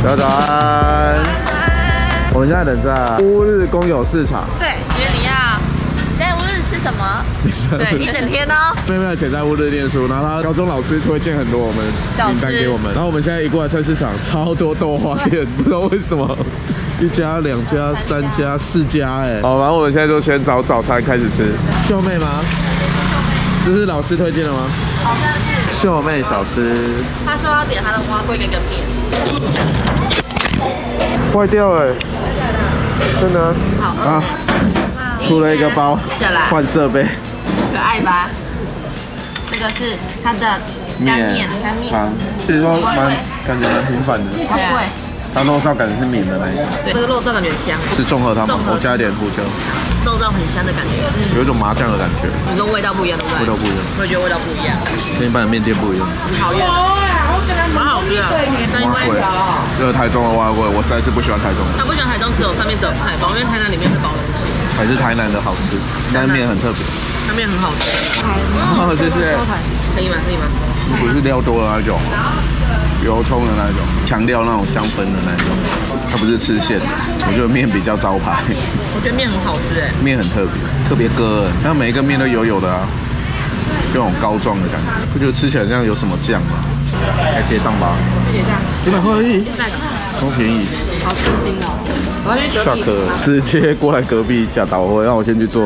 大家早安。我们现在人在乌日公有市场。 对，因为你在乌日吃什么？对，一整天哦。 妹妹以前在乌日念书，然后她高中老师推荐很多我们名单给我们，然后我们现在一过来菜市场，超多豆花店，不知道为什么。1家、2家、3家、4家，哎，好，然后我们现在就先找早餐开始吃。秀妹吗？这是老师推荐的吗？ 好像是秀妹小吃。 他说要点他的花龟跟一个面。 坏掉哎，真的。好啊，出了一个包，换设备， 可爱吧？这个是它的干面， 其实说感觉蛮平凡的。 对。 它肉燥感觉是绵的那一种， 对，这个肉燥感觉很香， 是综合汤吗？我加一点胡椒， 肉燥很香的感觉， 有一种麻酱的感觉。 你说味道不一样，对不对？ 味道不一样，我也觉得味道不一样， 跟一般的面店不一样。 讨厌，蛮好吃的。 蛙粿，这个台中的蛙粿，我实在是不喜欢台中的。 他不喜欢台中，只有上面只有菜包，因为台南里面是包的。 还是台南的好吃，但面很特别。 它面很好吃。 好，谢谢。 可以吗？可以吗？ 不是料多的那种。油葱的那种，强调那种香氛的那种，它不是吃馅的。我觉得面比较招牌。 我觉得面很好吃哎，面很特别，特别割，像每一个面都油油的啊，这种膏状的感觉，不觉得吃起来像有什么酱吗？来结账吧， 结账 ，100块而已，超便宜， 好吃惊哦！我要去隔壁， 直接过来隔壁假导货，让我先去做。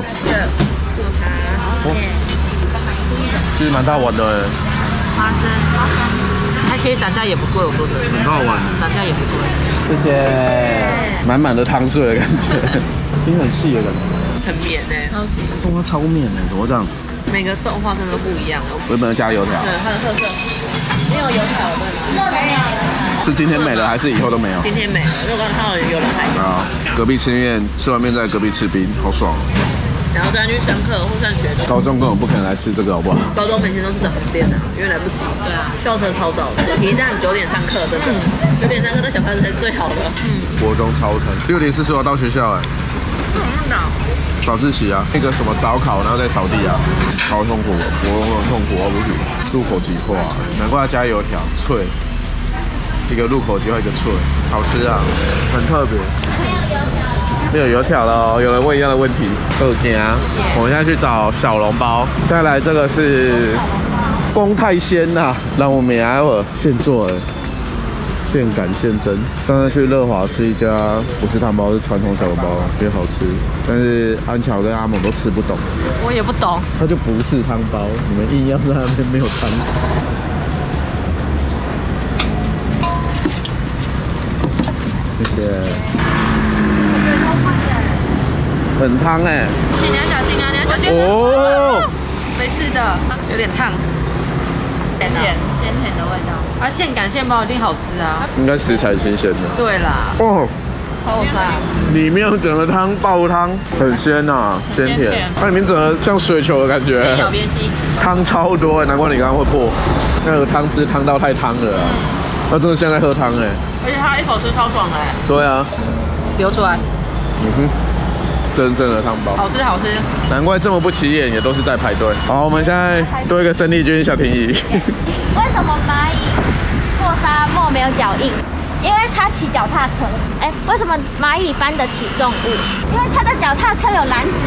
其实蛮大碗的哎， 花生。它其实涨价也不贵，我说真的。 很好玩， 涨价也不贵。 谢谢。满满的汤水的感觉，听很细的感觉。 很绵哎，超级。 豆花超绵哎，怎么这样？ 每个豆花真的不一样哦。 我有没有加油条？ 对，它的特色。没有油条的。没有。 是今天没了，还是以后都没有？ 今天没了，因为我刚刚看到有人来。 啊，隔壁吃面，吃完面在隔壁吃冰，好爽。 然后再去上课或上学的。 高中根本不可能来吃这个，好不好？ 高中每天都是等很店啊，因为来不及。对啊，校车超早的，你这样9点上课，真的9点上课对小朋友才是最好的。 国中超疼，6点40分到学校哎。 怎么早？ 早自习啊，那个什么早考，然后再扫地啊，好痛苦，我很痛苦，我不行。入口即化，难怪要加油条，脆。一个入口即化，一个脆，好吃啊，很特别。没有油条了哦，有人问一样的问题。我们现在去找小笼包。再来这个是丰泰鲜呐，让我们来会现做的，现擀现蒸。刚才去乐华吃一家不是汤包，是传统小笼包，也好吃。但是安乔跟阿猛都吃不懂。 我也不懂。 它就不是汤包，你们硬要在那边没有汤。谢谢。很烫哎， 你要小心啊！你要小心哦。 没事的，有点烫，鲜甜的味道。啊，现擀现包一定好吃啊！ 应该食材新鲜的。 对啦。 哦， 好赞！ 里面整个汤爆汤，很鲜呐，鲜甜。它里面整个像水球的感觉。 边咬边吸。汤超多哎，难怪你刚刚会破。那个汤汁汤到太汤了啊，那真的像在喝汤哎。 而且它一口吃超爽的哎。 对啊。 流出来。 真正的汤包， 好吃好吃， 难怪这么不起眼，也都是在排队。好，我们现在多一个生力军小婷宜。 为什么蚂蚁过沙漠没有脚印？因为它骑脚踏车。哎，为什么蚂蚁搬得起重物？因为它的脚踏车有篮子。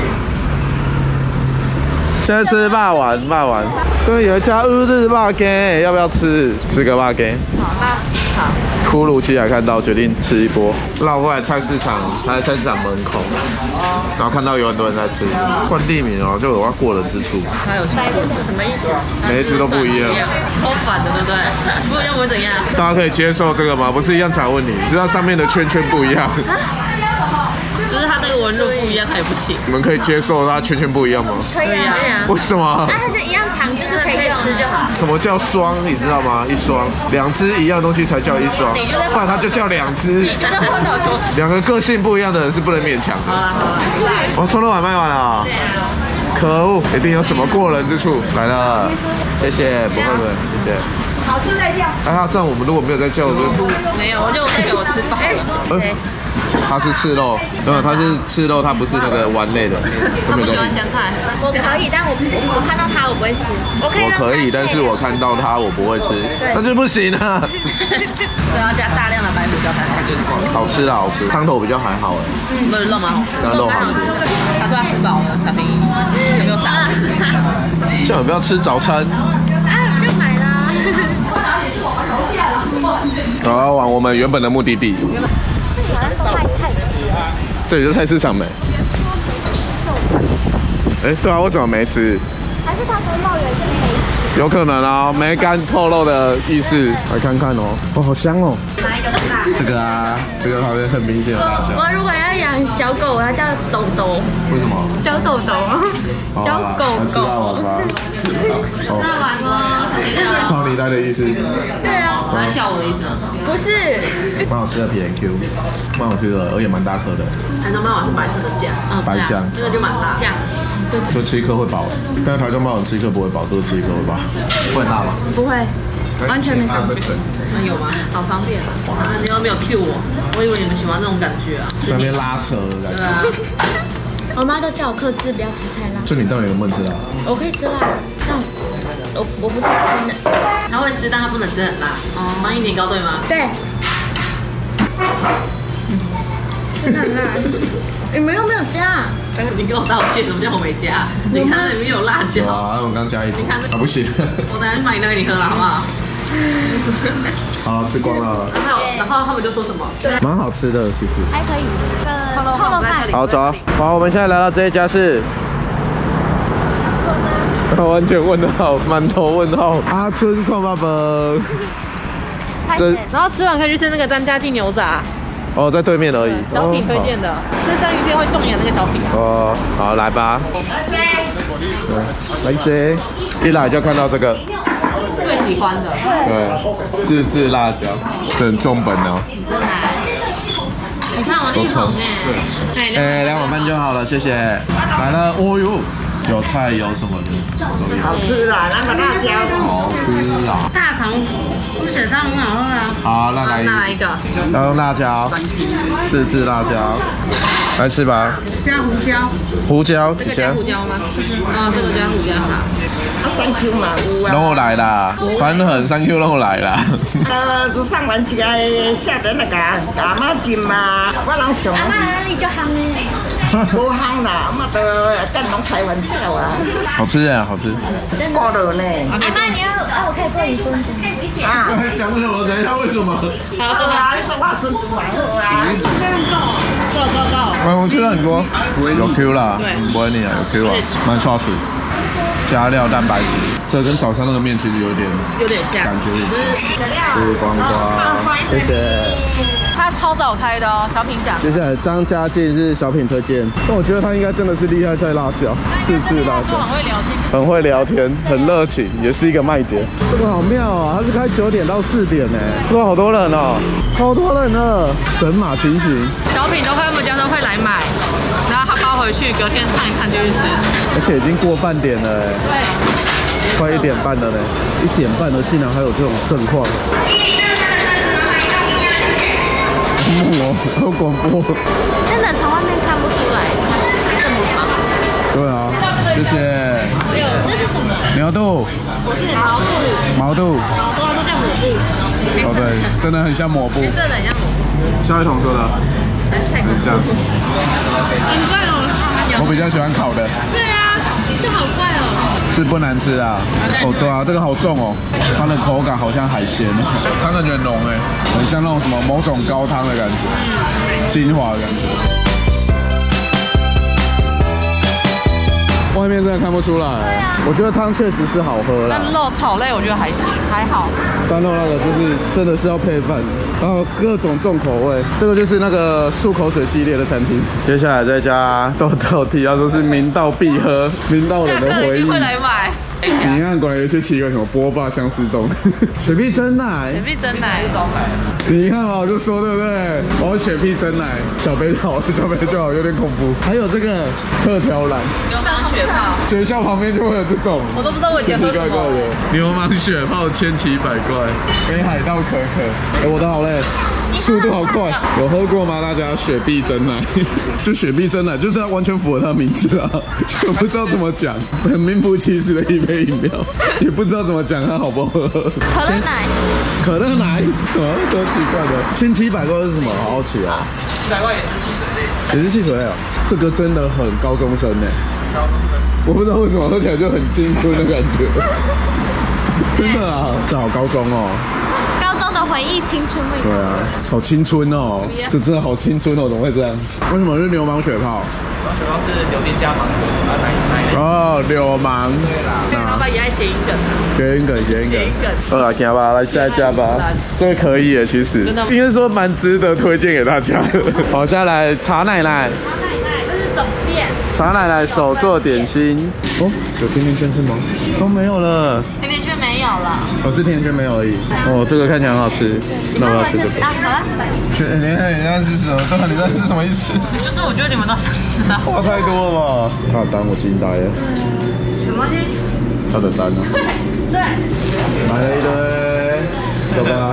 现在吃霸丸，这有一家乌日霸羹，要不要吃？吃个霸羹。 好，那好。 突如其来看到，决定吃一波。绕过来菜市场，他在菜市场门口，然后看到有很多人在吃，换地名哦，就有要过人之处。 他有猜是什么意思？ 每一次都不一样， 超反的，对不对？不一样会怎样？ 大家可以接受这个吗？不是一样才问你，知道上面的圈圈不一样。 就是它这个纹路不一样，它也不行。 你们可以接受它圈圈不一样吗？ 可以啊， 为什么？ 那它是一样长，就是可以吃就好。 什么叫双？你知道吗？一双，2只一样东西才叫一双，不然它就叫2只。 你就在荒岛求生。 2个个性不一样的人是不能勉强的。 好了， 我葱肉碗卖完了。对啊。可恶，一定有什么过人之处。来了，谢谢，不会，谢谢。 好吃再叫。 哎呀，这样我们如果没有在叫， 没有，我就代表我吃饱了。 它是刺肉，它是刺肉，它不是那个丸类的。 他不喜欢香菜， 我可以，但我看到它我不会吃。我可以， 但是我看到它我不会吃，那就不行啊。 对，要加大量的白胡椒才好吃啦，好吃。汤头比较还好哎， 肉蛮好吃， 那肉好吃。 他说他吃饱了，小心有没有打？ 叫你不要吃早餐。 啊，就买啦。 然后往我们原本的目的地。 这里好像都卖菜的。 对，就菜市场没。哎，对啊，我怎么没吃？ 还是他说肉有一些没吃？ 有可能啊，没干透露的意思。来看看哦，哦，好香哦。 哪一个是辣？ 这个啊，这个旁边很明显的辣椒。 我如果要养小狗，它叫豆豆。 为什么？ 小豆豆，小狗吃辣丸吗？ 辣丸哦， 超你带的意思。 对啊， 来笑我的意思吗？ 不是。 蛮好吃的 PNQ， 蛮好吃的，而且蛮大颗的。 台中曼碗是白色的酱， 白酱， 这个就蛮辣。酱， 就吃一颗会饱。但是台中曼碗吃一颗不会饱，这个吃一颗会饱。会很辣吗？ 不会，完全没感觉。 有吗？好方便啊！你有没有 cue 我？我以为你们喜欢这种感觉啊。 上面拉扯的感觉。 对啊。 我妈都叫我克制，不要吃太辣。 就你到底能不能吃辣？ 我可以吃辣，但我不太吃的。 他会吃，但他不能吃很辣。哦，防疫年糕对吗？ 对。真的很辣。你们又没有加。 你跟我道歉，怎么叫我没加？你看那里面有辣椒。 啊，那我刚加一点。 你看这不行。 我等下去买饮料给你喝了，好不好？ 好，吃光了。 然后他们就说什么？ 蛮好吃的，其实。 还可以。泡肉饭。 好，走啊。好，我们现在来到这一家是。完全问号，满头问号。阿春矿爸爸。 然后吃完可以去吃那个张家记牛杂。 哦，在对面而已。 小品推荐的，吃生鱼片会中眼那个小品。 哦，好，来吧。来这，一来就看到这个。 最喜欢的。 对，自制辣椒，这很重本哦。 你看我力宏对，2碗半就好了，谢谢。来了，哦呦，有菜有什么的， 好吃啦，那个辣椒。 好吃啊！ 大肠猪血汤很好喝啊。 好，那来一个，要用辣椒，自制辣椒，来吃吧。 加胡椒。 胡椒， 这个加胡椒吗？哦，这个加胡椒好。 3Q 嘛有啊。 拢来啦，反正3Q 拢来啦。 就上完一个下人那个阿妈煎嘛，我拢上。 阿妈你就香呢？ 无香啦，阿妈都跟拢开玩笑啊。 好吃耶，好吃。 过了呢。 阿妈你要我可以做你孙子。 啊。 讲什么？等一下，为什么？ 好做啊，你做我孙子蛮好啊。 够。 我吃了很多，有 Q 啦，不会腻啊，有 Q 啊，蛮刷齿。加料蛋白质，这跟早上那个面其实有点像， 感觉有点像。吃光光，谢谢。 他超早开的哦，小品奖。 接下来张家静是小品推荐，但我觉得他应该真的是厉害在辣椒，自制辣椒。 很会聊天， 很会聊天，很热情，也是一个卖点。这个好妙啊，它是开9点到4点呢，哇，好多人哦，超多人的，神马情形。 小品都会他们家都会来买，然后他包回去，隔天看一看就去吃。 而且已经过半点了哎， 对， 快1点半了嘞，1点半了竟然还有这种盛况。哦，好广播。 真的从外面看不出来，这么棒。 对啊，谢谢。 这是什么？ 牛肚。 不是毛肚。 毛肚。 毛肚都叫抹布。 哦对，真的很像抹布。 真的很像抹布。 下一桶说的。很像。 很怪哦。 我比较喜欢烤的。 对啊，这好怪哦。 是不难吃啊。哦对啊，这个好重哦，它的口感好像海鲜，它感觉很浓哎，很像那种什么某种高汤的感觉，精华的感觉。外面真的看不出来，我觉得汤确实是好喝啦。 但肉炒类我觉得还行，还好。 但肉那个就是真的是要配饭，然后各种重口味。这个就是那个漱口水系列的餐厅。接下来这家豆豆提，他说是明道必喝，明道人的回忆。 会来买。 你看，果然有些奇怪，什么波霸相思冻、雪碧真奶， 雪碧真奶， 你看嘛，我就说对不对？我要雪碧真奶，小杯好，小杯就好，有点恐怖。还有这个特调蓝， 牛蒡雪泡， 学校旁边就会有这种， 我都不知道我以前喝什么。 牛蒡雪泡千奇百怪，北海道可可，哎，我的好累。速度好快，有喝过吗？大家雪碧真奶，就雪碧真奶，就是它完全符合它的名字啊，就不知道怎么讲，很名副其实的一杯饮料，也不知道怎么讲它好不好喝。 可乐奶， 可乐奶，怎么多奇怪的？千奇百怪是什么？好好奇啊！700块也是汽水类，也是汽水类哦。这个真的很高中生呢，我不知道为什么喝起来就很青春的感觉，真的啊，这好高中哦。 高中的回忆，青春味。 对啊，好青春哦，这真的好青春哦，怎么会这样？为什么是牛蒡雪泡？ 雪泡是榴莲加芒果，奶。 哦，柳芒。 对啦，对，老板也爱谐音梗啊。 谐音梗，谐音梗。 好了，看吧，来下一家吧。这个可以耶，其实应该说蛮值得推荐给大家的。好，现在来茶奶奶。 茶奶奶，这是总店。 茶奶奶手做点心。哦，有甜甜圈是吗？都没有了。 甜甜圈没有了。 哦，是甜甜圈没有而已。哦，这个看起来很好吃。那我要吃这个。 啊，好了。 你看人家是什么？你知道是什么意思？ 就是我觉得你们都想吃啊。 话太多了吧？他的单我惊呆了。 什么东西？ 他的单呢？ 对。 买了一堆，走吧。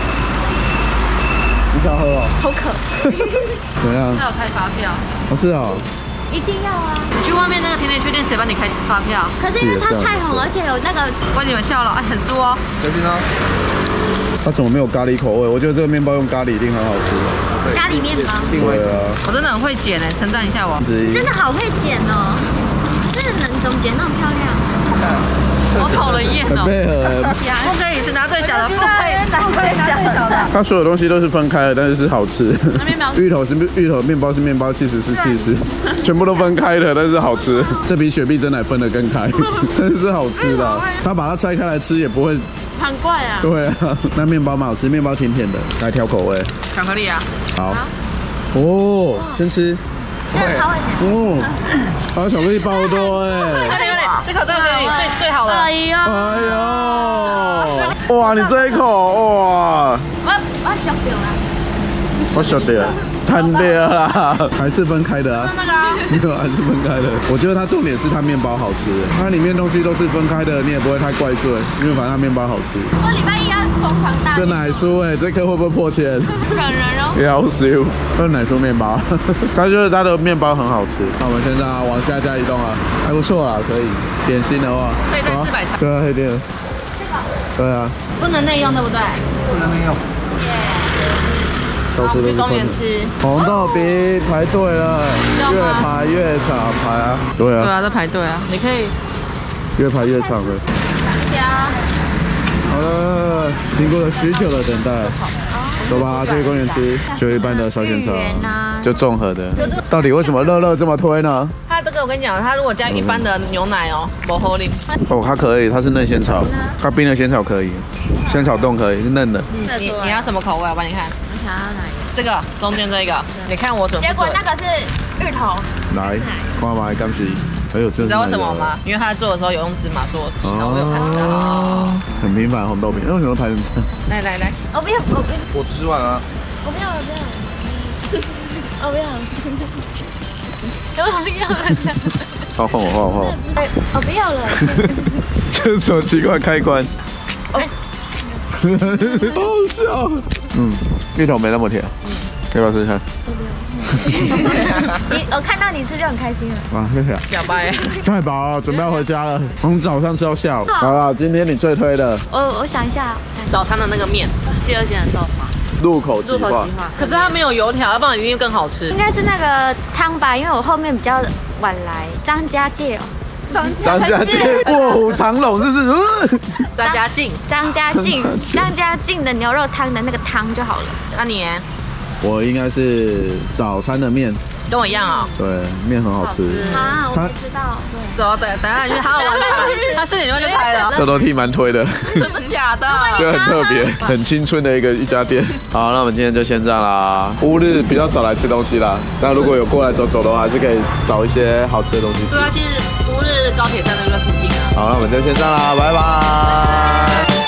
你想喝哦？ 好渴。 怎么样？ 他有开发票。 哦，是哦。 一定要啊！ 你去外面那个甜甜圈店，谁帮你开发票？ 可是因为它太红，而且有那个， 为你们笑了，哎，很酥哦。 小心啊！它怎么没有咖喱口味？我觉得这个面包用咖喱一定很好吃。 咖喱面包。 对啊。 我真的很会剪诶，称赞一下我。 真的好会剪哦，真的能怎么剪那么漂亮？ 好讨人厌哦！ 很配合。 不可以是拿最小的，不可以拿最小的。 它所有东西都是分开的，但是是好吃。芋头是芋头，面包是面包，起司是起司，全部都分开的，但是好吃。这比雪碧真奶分得更开，但是好吃的。它把它拆开来吃也不会很怪啊。对啊，那面包蛮好吃，面包甜甜的，来挑口味。 巧克力啊。 好。哦，先吃。 这个超会剪。 哦，还有巧克力爆多哎。 这口给你最好的。 哎呦！ 哇，你这一口哇！ 我小掉了。 我晓得，摊掉啦，还是分开的啊。 那个啊， 没有，还是分开的。我觉得它重点是它面包好吃，它里面东西都是分开的，你也不会太怪罪，因为反正它面包好吃。 我礼拜一要疯狂大。 这奶酥哎，这颗会不会破千？ 不可能哦。 要死！这奶酥面包，它就是它的面包很好吃。那我们现在往下家移动啊，还不错啊，可以。点心的话， 对，在430。 对啊，黑店。对啊。 不能内用，对不对？ 不能内用。 到处都是公园吃红豆饼，排队了，越排越长，排啊！对啊， 对啊，在排队啊，你可以越排越长了。 加。 好了，经过了许久的等待，走吧，这个公园吃，就一般的烧仙草，就综合的。到底为什么乐乐这么推呢？ 它这个我跟你讲，它如果加一般的牛奶哦，不好啉。 哦，它可以，它是嫩仙草，它冰的仙草可以，仙草冻可以，是嫩的。 你要什么口味？我帮你看。我想要哪一个？这个中间这个，你看我准备。 结果那个是芋头。 来，看嘛，干洗。哎呦， 你知道为什么吗？因为他在做的时候有用芝麻做鸡，然后我有看到。 很平凡红豆饼，为什么排成这样？ 来， 我不要， 我吃完了。 我不要，我不要。 好，换我。 哎，我不要了。 这是什么奇怪开关？好笑。芋头没那么甜。要不要试试看？ 我看到你吃就很开心了。 哇，谢谢。 表白。 太饱了，准备要回家了。从早上吃到下午。好了，今天你最推的。 我想一下。 早餐的那个面，第二间的豆花。 入口即化。 可是它没有油条，要不然一定更好吃。 应该是那个汤吧，因为我后面比较晚来。张家界哦。 张家界卧虎藏龙，是不是？ 张家境的牛肉汤的那个汤就好了。那你？ 我应该是早餐的面， 跟我一样哦。 对，面很好吃。 啊，我不知道，对。 走，等下去，好好玩的。他4点多就开了。 豆豆 T 蛮推的， 真的假的？ 就很特别、很青春的一家店。好，那我们今天就先这样啦。乌日比较少来吃东西啦，那如果有过来走走的话，还是可以找一些好吃的东西吃。 对啊，其实乌日高铁站就在附近啊。 好，那我们就先这样啦，拜拜。